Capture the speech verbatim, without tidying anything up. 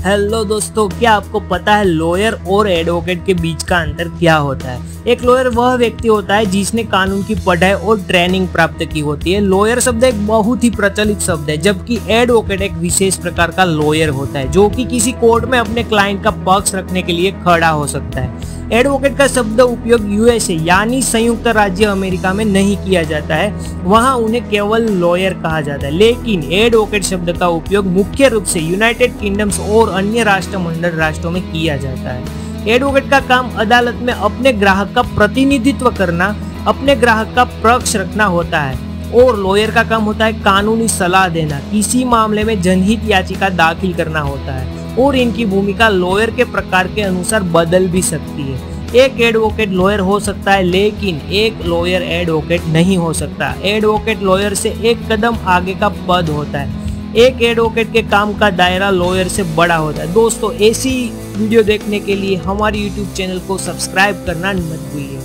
Hello दोस्तों, क्या आपको पता है लॉयर और एडवोकेट के बीच का अंतर क्या होता है। एक लॉयर वह व्यक्ति होता है जिसने कानून की पढ़ाई और ट्रेनिंग प्राप्त की होती है। लॉयर शब्द एक बहुत ही प्रचलित शब्द है, जबकि एडवोकेट एक विशेष प्रकार का लॉयर होता है जो कि किसी कोर्ट में अपने क्लाइंट का पक्ष रखने के लिए खड़ा हो सकता है। एडवोकेट का शब्द उपयोग यूएसए यानी संयुक्त राज्य अमेरिका में नहीं किया जाता है, वहां उन्हें केवल लॉयर कहा जाता है। लेकिन एडवोकेट शब्द का उपयोग मुख्य रूप से यूनाइटेड किंगडम्स और अन्य राष्ट्रमंडल राष्ट्रों में किया जाता है। एडवोकेट का काम अदालत में अपने ग्राहक का प्रतिनिधित्व करना, अपने ग्राहक का पक्ष रखना होता है, और लॉयर का काम होता है कानूनी सलाह देना, किसी मामले में जनहित याचिका दाखिल करना होता है, और इनकी भूमिका लॉयर के प्रकार के अनुसार बदल भी सकती है। एक एडवोकेट लॉयर हो सकता है, लेकिन एक लॉयर एडवोकेट नहीं हो सकता। एडवोकेट लॉयर से एक कदम आगे का पद होता है। एक एडवोकेट के काम का दायरा लॉयर से बड़ा होता है। दोस्तों, ऐसी वीडियो देखने के लिए हमारे यूट्यूब चैनल को सब्सक्राइब करना मत भूलिए।